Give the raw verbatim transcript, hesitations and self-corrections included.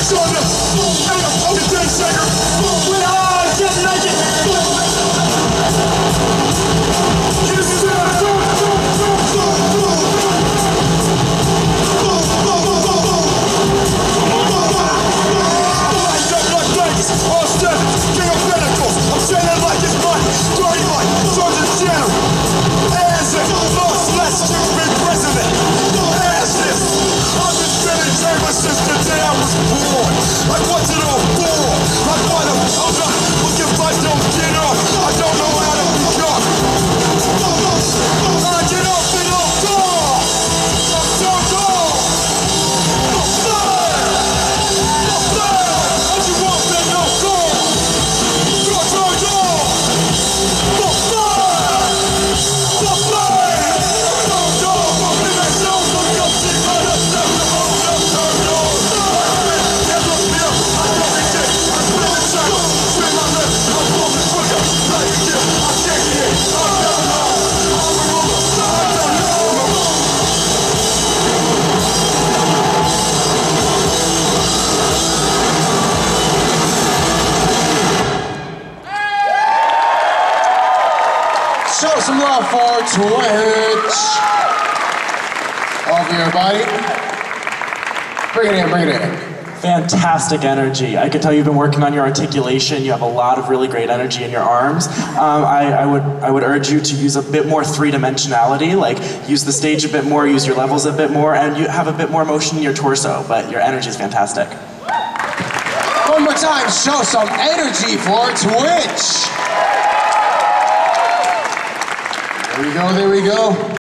Show some love for Twitch. All of you, everybody. Bring it in, bring it in. Fantastic energy. I can tell you've been working on your articulation. You have a lot of really great energy in your arms. Um, I, I would I would urge you to use a bit more three-dimensionality, like use the stage a bit more, use your levels a bit more, and you have a bit more motion in your torso, but your energy is fantastic. One more time, show some energy for Twitch. There we go, there we go.